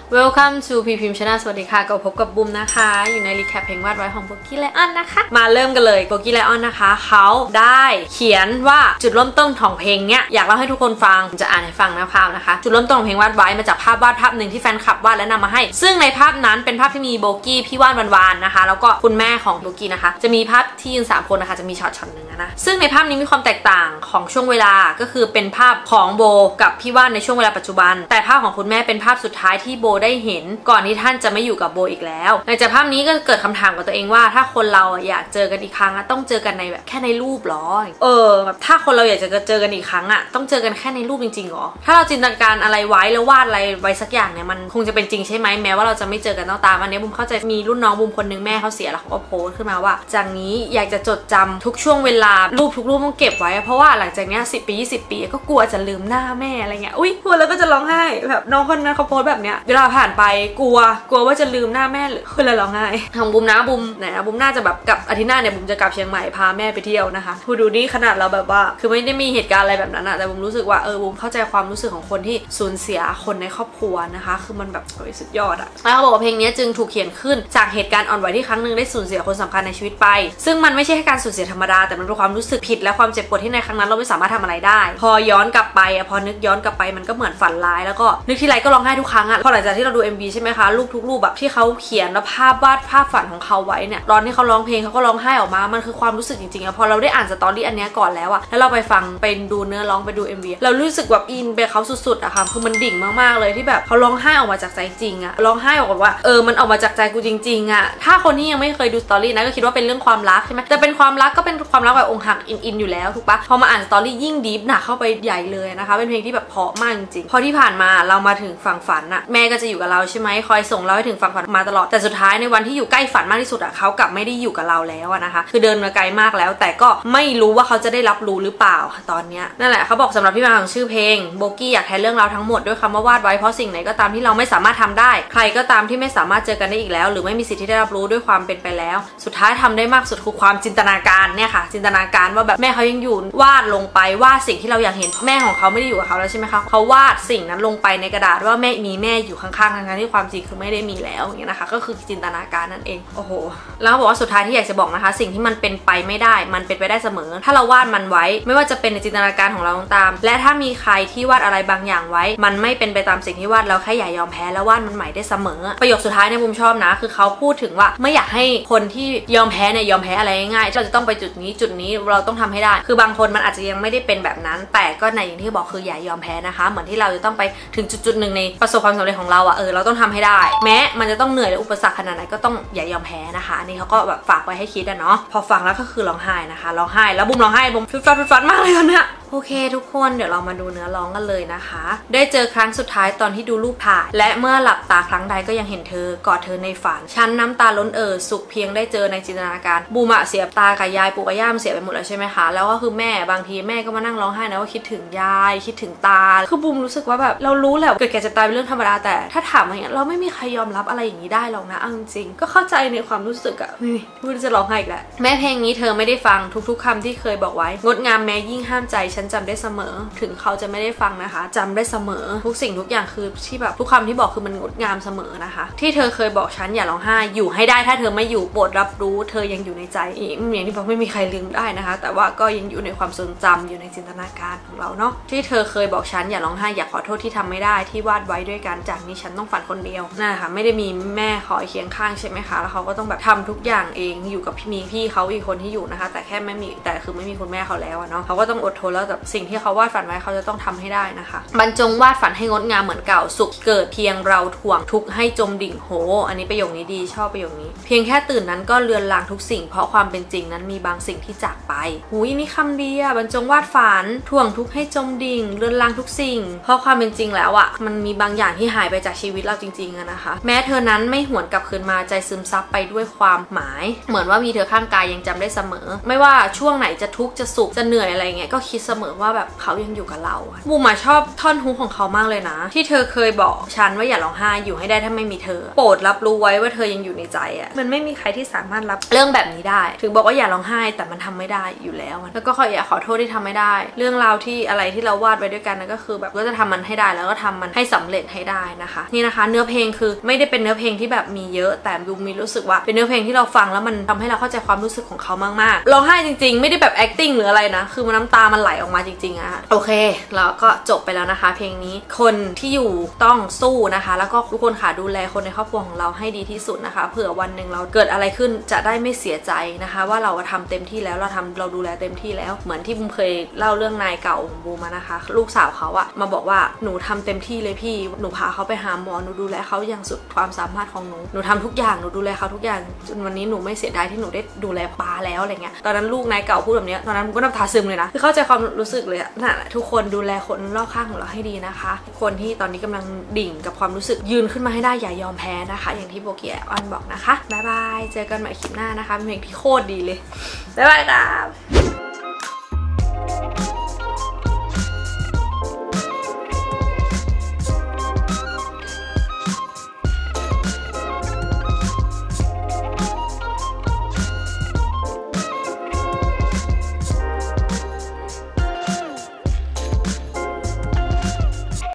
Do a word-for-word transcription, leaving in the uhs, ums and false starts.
Welcome to พีพิมพ์ Channel สวัสดีค่ะก็พบกับบุมนะคะอยู่ในรีแคปเพลงวาดไว้ของโบกี้ไลออนนะคะมาเริ่มกันเลยโบกี้ไลออนนะคะเขาได้เขียนว่าจุดเริ่มต้นของเพลงเนี้ยอยากเล่าให้ทุกคนฟังจะอ่านให้ฟังนะภาพนะคะจุดเริ่มต้นของเพลงวาดไว้มาจากภาพวาดภาพหนึ่งที่แฟนคลับวาดและนำมาให้ซึ่งในภาพนั้นเป็นภาพที่มีโบกี้พี่วาดวานๆนะคะแล้วก็คุณแม่ของโบกี้นะคะจะมีภาพที่ยืนสามคนนะคะจะมีช็อตช็อตหนึ่งนะซึ่งในภาพนี้มีความแตกต่างของช่วงเวลาก็คือเป็นภาพของโบกับพี่วาดในช่วงเวลาปัจจุบันแต่ภาพของคุณแม่เป็นภาพสุดท้ายที่โบได้เห็นก่อนที่ท่านจะไม่อยู่กับโบอีกแล้วหลังจากภาพนี้ก็เกิดคำถามกับตัวเองว่าถ้าคนเราอยากเจอกันอีกครั้งต้องเจอกันในแบบแค่ในรูปหรอเออแบบถ้าคนเราอยากจะเจอกันอีกครั้งอะต้องเจอกันแค่ในรูปจริงๆหรอถ้าเราจินตนาการอะไรไว้แล้ววาดอะไรไว้สักอย่างเนี่ยมันคงจะเป็นจริงใช่ไหมแม้ว่าเราจะไม่เจอกันต้องตามอันนี้บุมเข้าใจมีรุ่นน้องบุมคนนึงแม่เขาเสียแล้วเขาก็โพสต์ขึ้นมาว่าจากนี้อยากจะจดจำทุกช่วงเวลารูปทุกรูปต้องเก็บไว้เพราะว่าหลังจากนี้สิบปียี่สิบปีก็กลัวจะลืมหน้าแม่อะไรเงี้ยอุ้ยพูดแล้วก็จะร้องไห้แบบน้องคนนั้นเขาโพสต์แบบเนี้ยเวลาผ่านไปกลัวกลัวว่าจะลืมหน้าแม่หรือคนละร้องไห้ของบุมนะบุมไหนนะบุมน่าจะแบบกับอาทิตย์หน้าเนี่ยบุมจะกลับเชียงใหม่พาแม่ไปเที่ยวนะคะพูดดูนี่ขนาดเราแบบว่าคือไม่ได้มีเหตุการณ์อะไรแบบนั้นอะแต่บุมรู้สึกว่าเออบุมเข้าใจความรู้สึกของคนที่สูญเสียคนในครอบครัวนะคะคือมันแบบสุดยอดอะแล้วเขาบอกว่าเพลงนี้จึงถูกเขียนขึ้นจากเหตุการณ์อ่อนไหวที่ครั้งหนึ่งได้สูญเสียคนสำคัญในชีวิตไปซึ่งมันไม่ใช่แค่การสูญเสียธรรมดาแต่มันเป็นความรู้สึกผิดและความเจ็บปวดที่ในครั้งนั้นเราไม่สามารถทำอะไรได้พอย้อนกลับไปอะพอนึกย้อนกลับไปมันก็เหมือนฝันร้ายแล้วก็นึกทีไรก็ร้องไห้ทุกครั้งอะพอหลังจากที่เราดู เอ็ม วี ใช่ไหมคะรูปทุกรูปแบบที่เขาเขียนแล้วภาพวาดภาพฝันของเขาไว้เนี่ยตอนที่เขาร้องเพลงเขาก็ร้องไห้ออกมามันคือความรู้สึกจริงๆอะพอเราได้อ่านสตอรี่อันนี้ก่อนแล้วอะแล้วเราไปฟังไปดูเนื้อร้องไปดู เอ็ม วี เรารู้สึกแบบอินไปเขาสุดๆอะค่ะคือมันดิ่งมากๆเลยที่แบบเขาร้องไห้ออกมาจากใจจริงอะร้องไห้ออกมาว่าเออมันออกมาจากใจกูจริงๆอะถ้าคนที่ยังไม่เคยดูสตอรี่นะก็คิดว่าเป็นเรื่องความรักใช่ไหมแต่เป็นความรักก็เป็นความรักแบบองค์หักอินๆอยู่แล้วถูกปะพอมาอ่านสตอรี่ยิ่งดีฟหนักเข้าไปใหญ่เลยนะคะเป็นเพลงที่แบบเพราะมากจริงๆพอที่ผ่านมาเรามาถึงฝั่งฝันอะแม่ก็จะอยู่กับเราใช่ไหมคอยส่งเราให้ถึงฝั่งฝันมาตลอดแต่สุดท้ายในวันที่อยู่ใกล้ฝันมากที่สุดอะเขากลับไม่ได้อยู่กับเราแล้วนะคะคือเดินมาไกลมากแล้วแต่ก็ไม่รู้ว่าเขาจะได้รับรู้หรือเปล่าตอนนี้นั่นแหละเขาบอกสำหรับที่มาของชื่อเพลงโบกี้อยากแทนเรื่องราวทั้งหมดด้วยคำว่าวาดไว้เพราะสิ่งไหนก็ตามที่เราไม่สามารถทำได้ใครก็ตามที่ไม่สามารถเจอกันได้อีกแล้วหรือไม่มีสิทธิ์ที่ได้รับรู้ด้วยความเป็นไปแล้วสุดท้ายทำได้มากสุดคือความจินตนาการเนี่ยค่ะจินตนาการว่าแบบแม่เขายังอยู่วาดลงไปวาดสิ่งที่เราอยากเห็นแม่ของเขาไม่ได้อยู่กับเขาแล้วใช่ไหมคะเขาวาดสิ่งนั้นลงไปในกระดาษว่าแม่มีแม่อยู่ข้างๆทั้งๆที่ความจริงคือไม่ได้มีแล้วอย่างเงี้ยนะคะก็คือจินตนาการนั่นเองโอ้โหแล้วบอกว่าสุดท้ายที่อยากจะบอกนะคะสิ่งที่มันเป็นไปไม่ได้มันเป็นไปได้เสมอถ้าเราวาดมันไว้ไม่ว่าจะเป็นในจินตนาการของเราตามและถ้ามีใครที่วาดอะไรบางอย่างไว้มันไม่เป็นไปตามสิ่งที่วาดเราแค่อย่ายอมแพ้แล้ววาดมันใหม่ได้เสมอประโยคสุดท้ายในมุมชอบนะคือเขาพูดถึงว่าไม่อยากให้คนที่ยอมแพ้เนี่ยยอมแพ้อะไรง่ายๆเราจะต้องไปจุดนี้จุดนี้เราต้องทำให้ได้คือบางคนมันอาจจะยังไม่ได้เป็นแบบนั้นแต่ก็ในอย่างที่บอกคืออย่ายอมแพ้นะคะเหมือนที่เราจะต้องไปถึงจุดๆหนึ่งในประสบความสำเร็จของเราอะเออเราต้องทำให้ได้แม้มันจะต้องเหนื่อยและอุปสรรคขนาดไหนก็ต้องอย่ายอมแพ้นะคะอันนี้เขาก็แบบฝากไว้ให้คิดอะเนาะพอฟังแล้วก็คือร้องไห้นะคะร้องไห้แล้วบุมร้องไห้บุมฟุดฟัดฟุดฟัดมากเลยตอนเนี้ยโอเคทุกคนเดี๋ยวเรามาดูเนื้อร้องกันเลยนะคะได้เจอครั้งสุดท้ายตอนที่ดูรูปถ่ายและเมื่อหลับตาครั้งใดก็ยังเห็นเธอกอดเธอในฝันฉันน้ำตาล้นเอ่อสุขเพียงได้เจอในจินตนาการบูมะเสียตากับยายปู่กับย่าเสียไปหมดแล้วใช่ไหมคะแล้วก็คือแม่บางทีแม่ก็มานั่งร้องไห้นะว่าคิดถึงยายคิดถึงตาคือบูมรู้สึกว่าแบบเรารู้แหละเกิดแก่เจ็บตายเป็นเรื่องธรรมดาแต่ถ้าถามอย่างเงี้ยเราไม่มีใครยอมรับอะไรอย่างนี้ได้หรอกนะเอาจริงก็เข้าใจในความรู้สึกอะนี่พูดจะร้องไห้อีกแล้วแม่เพลงนี้เธอไม่ได้ฟังทุกๆคำที่เคยบอกไว้งดงามแม้ยิ่งห้ามใจฉันจำได้เสมอถึงเขาจะไม่ได้ฟังนะคะจำได้เสมอทุกสิ่งทุกอย่างคือที่แบบทุกคำที่บอกคือมันงดงามเสมอนะคะที่เธอเคยบอกฉันอย่าร้องไห้อยู่ให้ได้ถ้าเธอไม่อยู่โปรดรับรู้เธอยังอยู่ในใจอย่างที่บอกไม่มีใครลืมได้นะคะแต่ว่าก็ยังอยู่ในความทรงจำอยู่ในจินตนาการของเราเนาะที่เธอเคยบอกฉันอย่าร้องไห้อยากขอโทษที่ทำไม่ได้ที่วาดไว้ด้วยกันจากนี้ฉันต้องฝันคนเดียวนั่นแหละค่ะไม่ได้มีแม่คอยเคียงข้างใช่ไหมคะแล้วเขาก็ต้องแบบทำทุกอย่างเองอยู่กับพี่มีพี่เขาอีกคนที่อยู่นะคะแต่แค่ไม่มีแต่คือไม่มีคุณแม่เขาแล้วเนาะเขาก็ต้องอดทนแล้วกับสิ่งที่เขาวาดฝันไว้เขาจะต้องทำให้ได้นะคะบรรจงวาดฝันให้งดงามเหมือนเก่าสุขเกิดเพียงเราถ่วงทุกให้จมดิ่งโหอันนี้ประโยคนี้ดีชอบประโยคนี้เพียงแค่ตื่นนั้นก็เลือนลางทุกสิ่งเพราะความเป็นจริงนั้นมีบางสิ่งที่จากไปหูยนี่คำดีอะบรรจงวาดฝันถ่วงทุกให้จมดิ่งเลือนลางทุกสิ่งเพราะความเป็นจริงแล้วอะมันมีบางอย่างที่หายไปจากชีวิตเราจริงๆอะนะคะแม้เธอนั้นไม่หวนกลับคืนมาใจซึมซับไปด้วยความหมายเหมือนว่ามีเธอข้างกายยังจำได้เสมอไม่ว่าช่วงไหนจะทุกข์จะสุขจะเหนื่อยอะไรเงี้ยก็คิดเสมอว่าแบบเขายังอยู่กับเราบูมชอบท่อนฮุกของเขามากเลยนะที่เธอเคยบอกฉันว่าอย่าร้องไห้อยู่ให้ได้ถ้าไม่มีเธอโปรดรับรู้ไว้ว่าเธอยังอยู่ในใจอ่ะมันไม่มีใครที่สามารถรับเรื่องแบบนี้ได้ถึงบอกว่าอย่าร้องไห้แต่มันทำไม่ได้อยู่แล้วแล้วก็ขออย่าขอโทษที่ทำไม่ได้เรื่องราวที่อะไรที่เราวาดไว้ด้วยกันนั่นก็คือแบบก็จะทำมันให้ได้แล้วก็ทำมันให้สำเร็จให้ได้นะคะนี่นะคะเนื้อเพลงคือไม่ได้เป็นเนื้อเพลงที่แบบมีเยอะแต่บูมมีรู้สึกว่าเป็นเนื้อเพลงที่เราฟังแล้วมันทำให้เราเข้าใจความรู้สึกของเขามากๆร้องไห้จริงๆไม่ได้แบบ acting หรืออะไรนะคือมันน้ำตามันไหลออกมาจริงๆอะโอเคแล้วก็จบไปแล้วนะคะเพลงนี้คนที่อยู่ต้องสู้นะคะแล้วก็ทุกคนค่ะดูแลคนในครอบครัวของเราให้ดีที่สุดนะคะเผื่อวันหนึ่งเราเกิดอะไรขึ้นจะได้ไม่เสียใจนะคะว่าเราทำเต็มที่แล้วเราทำเราดูแลเต็มที่แล้วเหมือนที่บูมเคยเล่าเรื่องนายเก่าของบูมมานะคะลูกสาวเขาอะมาบอกว่าหนูทำเต็มที่เลยพี่หนูพาเขาไปหาหมอหนูดูแลเขาอย่างสุดความสามารถของหนูหนูทำทุกอย่างหนูดูแลเขาทุกอย่างจนวันนี้หนูไม่เสียดายที่หนูได้ดูแลป้าแล้วอะไรเงี้ยตอนนั้นลูกนายเก่าพูดแบบนี้ตอนนั้นบูมก็น้ำตาซึมเลยนะคือเข้าใจความรู้สึกเลยอะนั่นแหละทุกคนดูแลคนรอบข้างของเราให้ดีนะคะคนที่ตอนนี้กำลังดิ่งกับความรู้สึกยืนขึ้นมาให้ได้อย่ายอมแพ้นะคะอย่างที่โบเกียออนบอกนะคะบ๊ายบายเจอกันใหม่คลิปหน้านะคะเป็นเพลงที่โคตรดีเลยบ๊ายบายครับ